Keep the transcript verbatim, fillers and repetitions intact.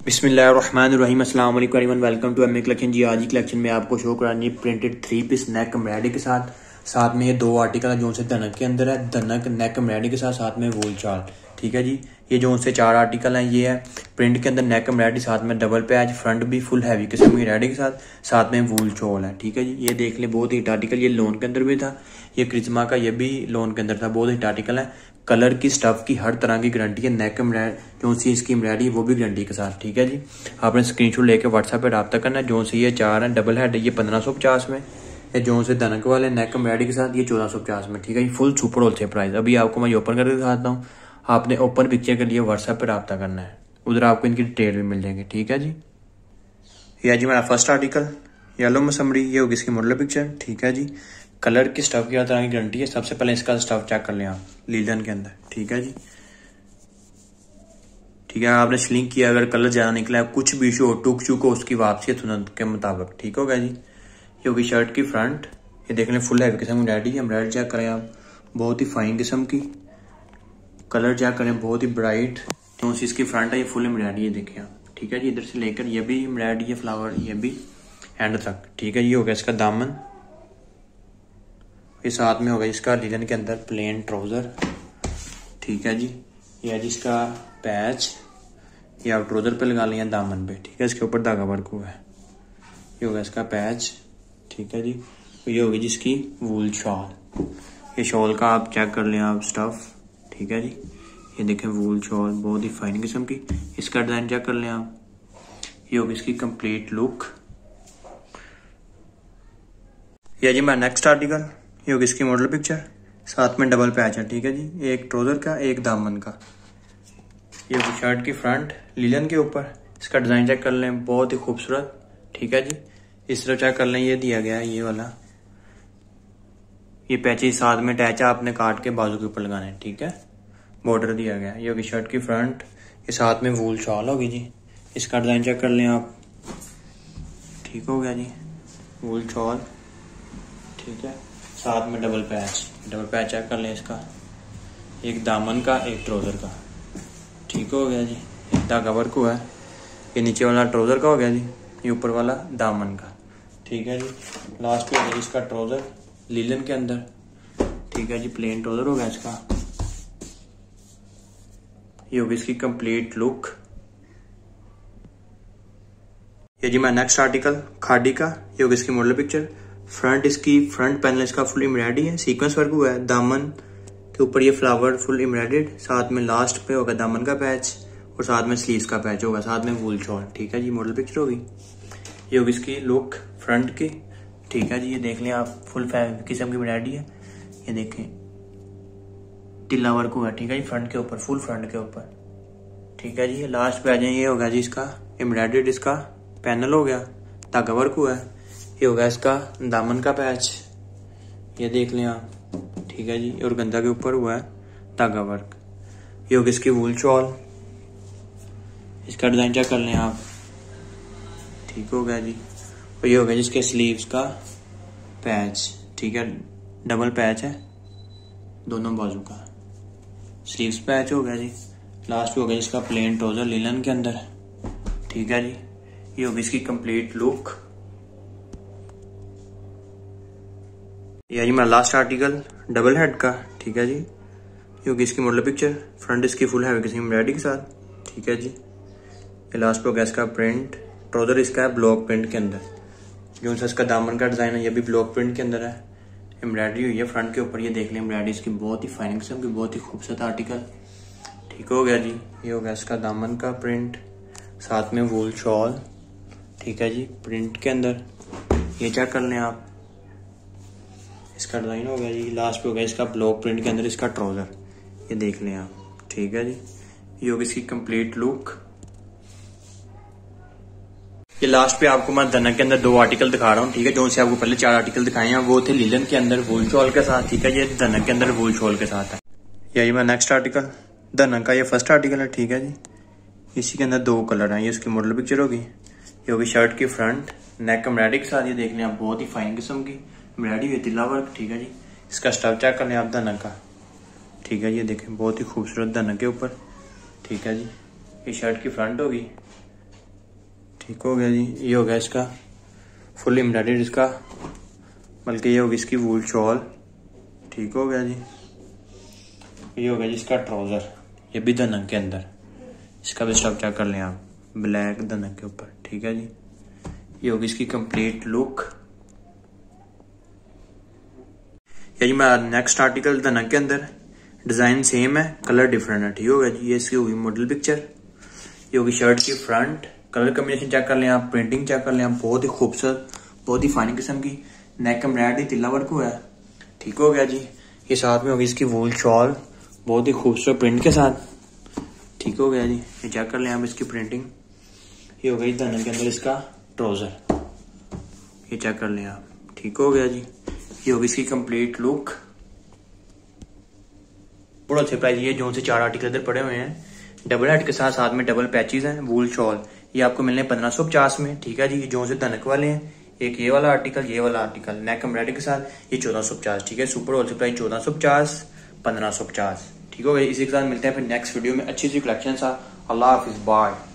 बिस्मिल्लाहिर्रहमानिर्रहीम, अस्सलाम वालेकुम everyone, welcome to M A collection. जी आज की कलेक्शन में आपको शो करानी है printed three piece neck embroidery के साथ। साथ में ये दो आर्टिकल है जो से धनक के अंदर है, धनक नेक एम्ब्रॉयडरी के साथ साथ में वूल चाल। ठीक है जी, ये जो से चार आर्टिकल हैं ये है प्रिंट के अंदर नेक एम्ब्रॉयडरी, साथ में डबल पैच, फ्रंट भी फुल हैवी किस्म की एम्ब्रॉयडरी के साथ साथ में वूल चोल है। ठीक है जी, ये देख लें, बहुत हिट आर्टिकल। ये लोन के अंदर भी था, ये क्रिस्मा का ये भी लोन के अंदर था, बहुत हिट आर्टिकल है। कलर की, स्टफ की, हर तरह की गारंटी है। नेक एम्ब्रॉयडरी जो सी इसकी एम्ब्रॉयडरी वो भी गारंटी के साथ। ठीक है जी, आपने स्क्रीनशॉट लेके व्हाट्सएप पे रब्ता करना है। जो से ये चार है डबल हेड, ये पंद्रह सौ पचास में, ये जो से धनक वाले नेक एम्ब्रॉयडरी के साथ ये चौदह सौ पचास में। ठीक है जी, फुल सुपर होलसेल प्राइस। अभी आपको मैं ओपन करके दिखाता हूँ, आपने ओपन पिक्चर के लिए व्हाट्सएप पे रब्ता करना है, उधर आपको इनकी डिटेल भी मिल जाएगी। ठीक है जी, यह जी मेरा फर्स्ट आर्टिकल येलो मसमरी, ये होगी इसकी मॉडल पिक्चर। ठीक है जी, कलर की, स्टफ की हर तरह की गारंटी है। सबसे पहले इसका स्टफ चेक कर लें आप लीलन के अंदर। ठीक है जी, ठीक है, आपने स्लिंग किया, अगर कलर ज्यादा निकला है, कुछ भी इशू हो, टुक चुक हो, उसकी वापसी है तुरंत के मुताबिक। ठीक होगा जी, ये होगी शर्ट की फ्रंट, ये देख लें फुल हैवी किस्म की एम्ब्रॉयडरी। एम्ब्रॉयडरी चेक करें आप, बहुत ही फाइन किस्म की। कलर चेक करें, बहुत ही ब्राइट। तो इसकी फ्रंट है, ये फुल एम्ब्रॉयडरी है, देखिए आप। ठीक है जी, इधर से लेकर ये भी एम्ब्रॉयडरी है, फ्लावर ये भी एंड तक। ठीक है, ये हो गया इसका दामन, ये साथ में होगा इसका लीलन के अंदर प्लेन ट्राउजर। ठीक है जी, ये है जिसका पैच, ये आप ट्राउजर पे लगा लिया दामन पे। ठीक है, इसके ऊपर धागा वर्क हुआ है, ये होगा इसका पैच। ठीक है जी, ये होगी जिसकी वूल शॉल, ये शॉल का आप चेक कर लें आप स्टफ। ठीक है जी, ये देखें वूल शॉल, बहुत ही फाइन किस्म की। इसका डिजाइन चेक कर लें आप, ये होगी इसकी कंप्लीट लुक। ये जी मैं नेक्स्ट आर्टिकल, ये होगी इसकी मॉडल पिक्चर, साथ में डबल पैच है। ठीक है जी, एक ट्राउजर का, एक दामन का। ये होगी शर्ट की फ्रंट लीलन के ऊपर। इसका डिजाइन चेक कर लें, बहुत ही खूबसूरत। ठीक है जी, इस तरह चेक कर लें, ये दिया गया है ये वाला, ये पैचेस साथ में अटैच है, आपने काट के बाजू के ऊपर लगाना है। ठीक है, बॉर्डर दिया गया है। ये होगी शर्ट की फ्रंट, ये साथ में वूल शॉल होगी जी। इसका डिजाइन चेक कर लें आप। ठीक हो गया जी, वूल शॉल। ठीक है, साथ में double patch, double patch check कर लें इसका, एक दामन का, एक ट्राउजर का। ठीक हो गया जी, एक धागा वर्क हुआ है, ये नीचे वाला ट्राउजर का हो गया जी, ये ऊपर वाला दामन का। ठीक है जी, लास्ट पे हो गया इसका ट्राउजर लीलन के अंदर। ठीक है जी, प्लेन ट्राउजर हो गया इसका। ये होगी इसकी कंप्लीट लुक। ये जी मैं नेक्स्ट आर्टिकल खादी का, ये होगी इसकी मॉडल पिक्चर। फ्रंट इसकी फ्रंट पैनल इसका फुल एम्ब्रॉयडरी है, सीक्वेंस वर्क हुआ है। दामन के ऊपर ये फ्लावर फुल एम्ब्रॉयडर्ड, साथ में लास्ट पे होगा दामन का पैच और साथ में स्लीव्स का पैच होगा, साथ में वूल शॉल। ठीक है जी, मॉडल पिक्चर होगी। ये होगी इसकी लुक फ्रंट की। ठीक है जी, ये देख लें आप, फुल किस्म की एम्ब्रॉयडरी है, ये देखें टिल्ला वर्क हुआ है। ठीक है जी, फ्रंट के ऊपर, फुल फ्रंट के ऊपर। ठीक है जी, लास्ट पे आ जाए, ये होगा जी इसका एम्ब्रॉयडर्ड, इसका पैनल हो गया, धागा वर्क हुआ है। ये होगा इसका दामन का पैच, ये देख लें आप। ठीक है जी, और गंदा के ऊपर हुआ है धागा वर्क। ये होगी इसकी वूल शॉल, इसका डिजाइन चेक कर लें आप। ठीक हो गया जी, और ये हो गया जिसके स्लीव्स का पैच। ठीक है, डबल पैच है दोनों बाजू का, स्लीव्स पैच हो गया जी। लास्ट हो गया जिसका प्लेन ट्राउजर लीलन के अंदर। ठीक है जी, ये होगी इसकी कंप्लीट लुक। ये जी मेरा लास्ट आर्टिकल डबल हेड का। ठीक है जी, ये होगी इसकी मॉडल पिक्चर, फ्रंट इसकी फुल हैवी किसी एम्ब्रॉयडरी के साथ। ठीक है जी, ये लास्ट पे हो गया इसका प्रिंट, ट्राउजर इसका है ब्लॉक प्रिंट के अंदर। जो सा इसका दामन का डिजाइन है ये भी ब्लॉक प्रिंट के अंदर है, एम्ब्रॉयडरी हुई है फ्रंट के ऊपर। ये देख लें एम्ब्रॉयडरी इसकी बहुत ही फाइन किस्म की, बहुत ही खूबसूरत आर्टिकल। ठीक हो गया जी, ये हो गया इसका दामन का प्रिंट, साथ में वूल शॉल। ठीक है जी, प्रिंट के अंदर, ये चेक कर लें आप, इसका डिजाइन हो गया जी। लास्ट पे हो गया इसका ब्लॉक प्रिंट के अंदर इसका ट्राउजर, ये देख लें आप। ठीक है जी, ये होगी इसकी कंप्लीट लुक। ये लास्ट पे आपको मैं धनक के अंदर दो आर्टिकल दिखा रहा हूँ। ठीक है, जो से आपको पहले चार आर्टिकल दिखाए हैं वो थे लीलन के अंदर वूल शॉल के साथ। ठीक है, ये धनक के अंदर वूल शॉल के साथ है। यही मैं नेक्स्ट आर्टिकल धनक का, ये फर्स्ट आर्टिकल है। ठीक है जी, इसी के अंदर दो कलर हैं, ये उसकी मॉडल पिक्चर होगी। ये होगी शर्ट की फ्रंट नेक एम्ब्रॉयडरी के साथ, ये देख लें आप, बहुत ही फाइन किस्म की एम्ब्रॉयडरी हुई, तिल्ला वर्क। ठीक है जी, इसका स्टफ चेक कर लें आप धनक का। ठीक है, ये देखें बहुत ही खूबसूरत धनक के ऊपर। ठीक है जी, ये शर्ट की फ्रंट होगी, ठीक हो गया जी। ये हो गया इसका फुल एम्ब्रॉयडर्ड इसका, बल्कि ये होगी इसकी वूल शॉल। ठीक हो गया जी। ये हो गया जी इसका ट्राउजर, ये भी धनक के अंदर, इसका भी स्टफ चेक कर लें आप, ब्लैक धनक के ऊपर। ठीक है जी। ये होगी इसकी कंप्लीट लुक। ये जी मेरा नेक्स्ट आर्टिकल धनक के अंदर, डिजाइन सेम है, कलर डिफरेंट है। ठीक हो गया जी। ये इसकी होगी मॉडल पिक्चर। ये होगी शर्ट की फ्रंट, कलर कॉम्बिनेशन चेक कर लें आप, प्रिंटिंग चेक कर लें आप, बहुत ही खूबसूरत, बहुत ही फाइन किस्म की, नेक एम्ब्रॉयडरी तिल्ला वर्क हुआ है। ठीक हो गया जी। ये साथ में होगी इसकी वूल शॉल, बहुत ही खूबसूरत प्रिंट के साथ। ठीक हो गया जी। ये चेक कर लें आप इसकी प्रिंटिंग। ये हो गई धनक के अंदर इसका ट्राउजर, ये चेक कर लें आप। ठीक हो गया जी। ये होगी इसकी कंप्लीट लुक। बड़ा अच्छे प्राइस, ये जो से चार आर्टिकल इधर पड़े हुए हैं, डबल हेड के साथ, साथ में डबल पैचेस हैं, वूल शॉल, ये आपको मिलने पंद्रह सौ पचास में। ठीक है जी। ये जो से धनक वाले हैं, एक ये वाला आर्टिकल, ये वाला आर्टिकल नेक एम्ब्रॉयडरी के साथ, ये चौदह सौ पचास। ठीक है। सुपर होलसेल प्राइस चौदह सौ पचास, पंद्रह सौ पचास। ठीक हो गया। इसी के साथ मिलते हैं फिर नेक्स्ट वीडियो में अच्छी सी कलेक्शन सा। अल्लाह हाफिज, बाय।